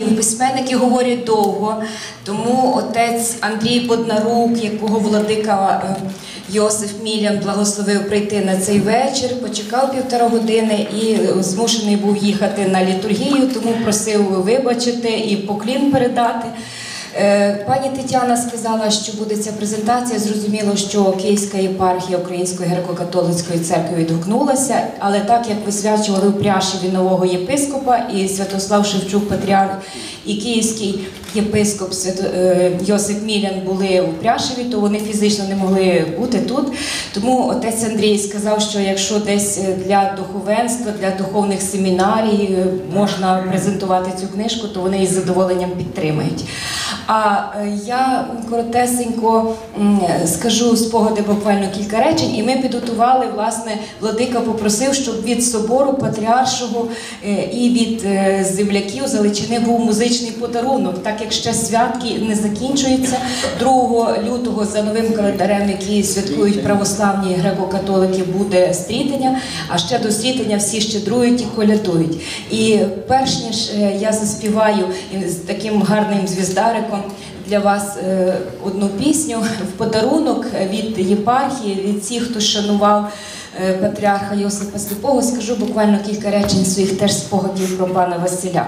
письменники говорять довго, тому отець Андрій Боднарук, якого владика Йосиф Мілян благословив прийти на цей вечір, почекав 1,5 години і змушений був їхати на літургію, тому просив вибачити і поклін передати. Пані Тетяна сказала, що буде ця презентація. Зрозуміло, що Київська єпархія Української греко-католицької церкви відгукнулася, але так як висвячували в Пряшеві нового єпископа, і Святослав Шевчук, патріарх, і київський єпископ Йосип Мілян були у Пряшеві, то вони фізично не могли бути тут. Тому отець Андрій сказав, що якщо десь для духовенства, для духовних семінарій можна презентувати цю книжку, то вони із задоволенням підтримають. А я коротесенько скажу спогади, буквально кілька речень, і ми підготували, власне, владика попросив, щоб від собору патріаршого і від земляків Заличини був музичний подарунок, так як ще святки не закінчуються. 2 лютого за новим календарем, який святкують православні греко-католики, буде стрітення, а ще до стрітення всі щедрують і колядують. І перш ніж я заспіваю з таким гарним звіздариком для вас одну пісню в подарунок від єпархії, від всіх, хто шанував патріарха Йосипа Сліпого, скажу буквально кілька речень своїх теж спогадів про пана Василя.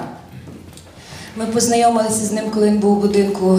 Ми познайомилися з ним, коли він був у будинку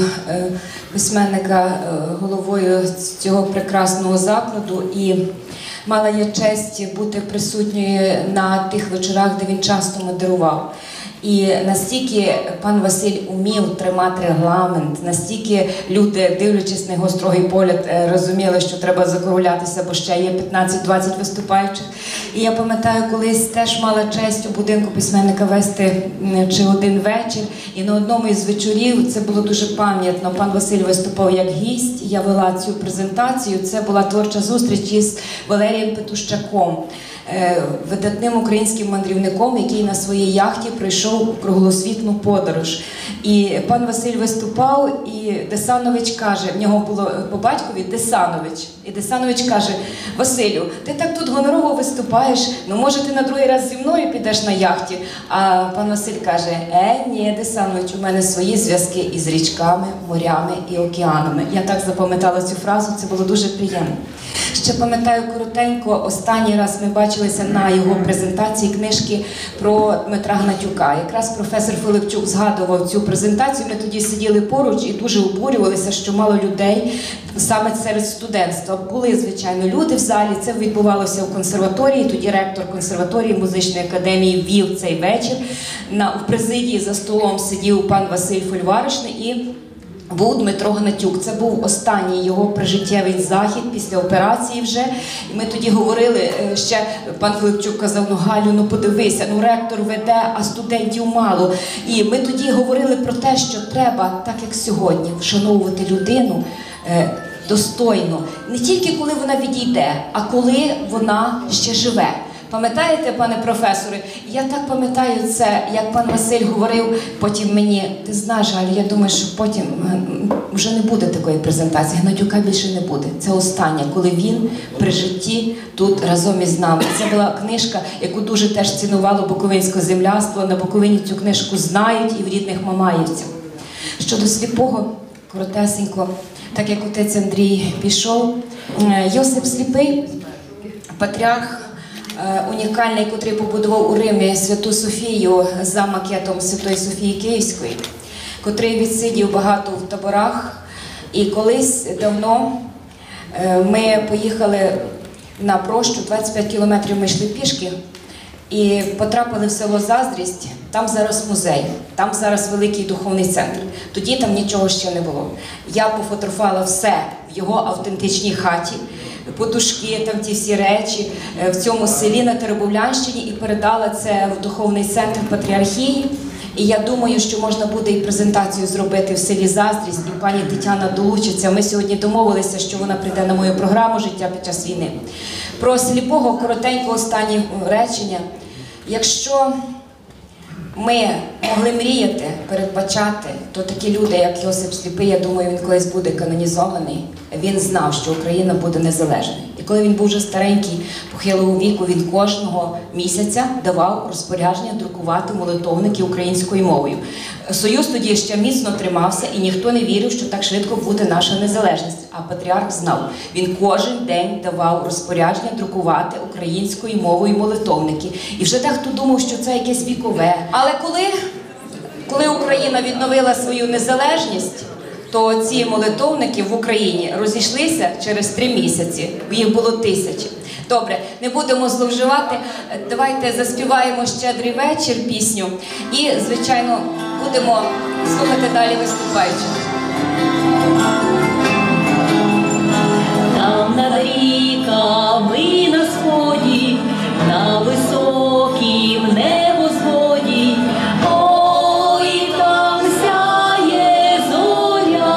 письменника головою цього прекрасного закладу, і мала я честь бути присутньою на тих вечорах, де він часто модерував. І настільки пан Василь умів тримати регламент, настільки люди, дивлячись на його строгий погляд, розуміли, що треба закруглятися, бо ще є 15-20 виступаючих. І я пам'ятаю, колись теж мала честь у будинку письменника вести чи один вечір, і на одному із вечорів, це було дуже пам'ятно, пан Василь виступав як гість, я вела цю презентацію, це була творча зустріч із Валерієм Петущаком, видатним українським мандрівником, який на своїй яхті пройшов круглосвітну подорож. І пан Василь виступав, і Десанович каже, в нього було по батькові Десанович, і Десанович каже: Василю, ти так тут гонорово виступаєш, ну може ти на другий раз зі мною підеш на яхті? А пан Василь каже: ні, Десанович, у мене свої зв'язки із річками, морями і океанами. Я так запам'ятала цю фразу, це було дуже приємно. Ще пам'ятаю коротенько, останній раз ми бачилися на його презентації книжки про Дмитра Гнатюка. Якраз професор Филипчук згадував цю презентацію, ми тоді сиділи поруч і дуже обурювалися, що мало людей саме серед студентства. Були, звичайно, люди в залі, це відбувалося в консерваторії, тоді ректор консерваторії музичної академії вів цей вечір. В президії за столом сидів пан Василь Фольваришний і був Дмитро Гнатюк. Це був останній його прижиттєвий захід після операції вже. І ми тоді говорили, ще пан Филипчук казав: ну Галю, ну подивися, ну ректор веде, а студентів мало. І ми тоді говорили про те, що треба, так як сьогодні, вшановувати людину достойно. Не тільки коли вона відійде, а коли вона ще живе. Пам'ятаєте, пане професоре, я так пам'ятаю це, як пан Василь говорив потім мені: ти знаєш, Галю, я думаю, що потім вже не буде такої презентації, Гнатюка більше не буде. Це остання, коли він при житті тут разом із нами. Це була книжка, яку дуже теж цінувало буковинське земляство. На Буковині цю книжку знають і в рідних мамаївців. Щодо Сліпого, коротесенько, так як отець Андрій пішов, Йосип Сліпий, патріарх, унікальний, котрий побудував у Римі Святу Софію за макетом Святої Софії Київської, котрий відсидів багато в таборах. І колись давно ми поїхали на Прощу, 25 кілометрів ми йшли пішки, і потрапили в село Заздрість. Там зараз музей, там зараз великий духовний центр. Тоді там нічого ще не було. Я пофотографувала все в його автентичній хаті, подушки, там ті всі речі, в цьому селі на Теребовлянщині, і передала це в духовний центр патріархії. І я думаю, що можна буде і презентацію зробити в селі Заздрість, і пані Тетяна долучиться. Ми сьогодні домовилися, що вона прийде на мою програму «Життя під час війни». Про Сліпого коротенько останні речення. Якщо ми могли мріяти, передбачати, то такі люди, як Йосип Сліпий, я думаю, він колись буде канонізований. Він знав, що Україна буде незалежною. І І коли він був вже старенький, похилого віку, він кожного місяця давав розпорядження друкувати молитовники українською мовою. Союз тоді ще міцно тримався, і ніхто не вірив, що так швидко буде наша незалежність. А патріарх знав. Він кожен день давав розпорядження друкувати українською мовою молитовники. І вже дехто думав, що це якесь вікове. Але коли Україна відновила свою незалежність, то ці молитовники в Україні розійшлися через 3 місяці. Їх було 1000. Добре, не будемо зловживати. Давайте заспіваємо «Щедрий вечір» пісню. І, звичайно, будемо слухати далі виступаючих. Там над ріками на сході, на високім небосводі, ой, там сяє зоря.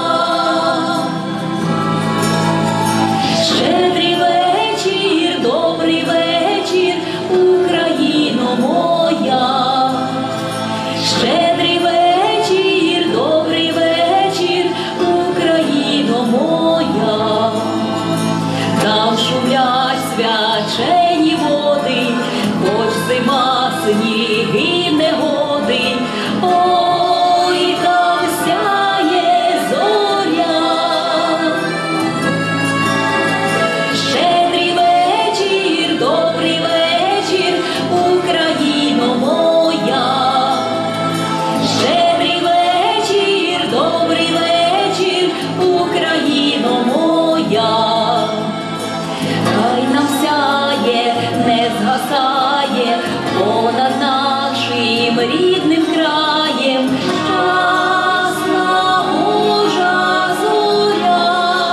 Щедрий вечір, добрий вечір, Україно моя. Щедрий вечір, добрий вечір, Україно моя. Там шумлять свячені води, хоч зима, сніги, негоди. Ой, там сяє зоря. Щедрий вечір, добрий вечір, Україно моя. Щедрий вечір, добрий вечір, Україно моя. Хай нам сяє, не згасає понад нашим рідним краєм ясна Божа зоря.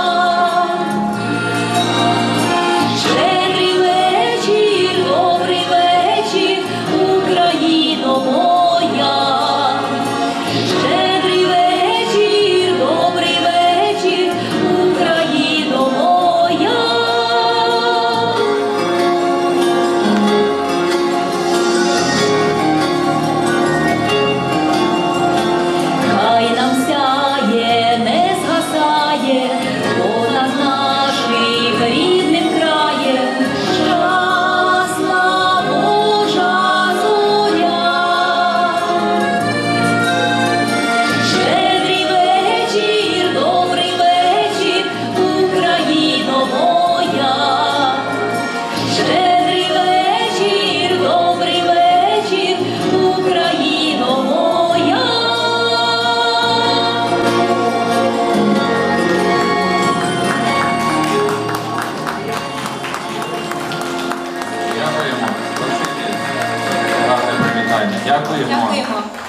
Щедрий вечір, добрий вечір, Україно моя. Щедрий вечір, добрий вечір, Україно моя. Хай нам сяє, не згасає понад нашим рідним краєм ясна Божа зоря. Щедрий вечір, добрий вечір, Україно моя. Щедрий вечір, добрий вечір, Україно моя. Дякуємо. Гарне привітання. Дякуємо. Дякуємо.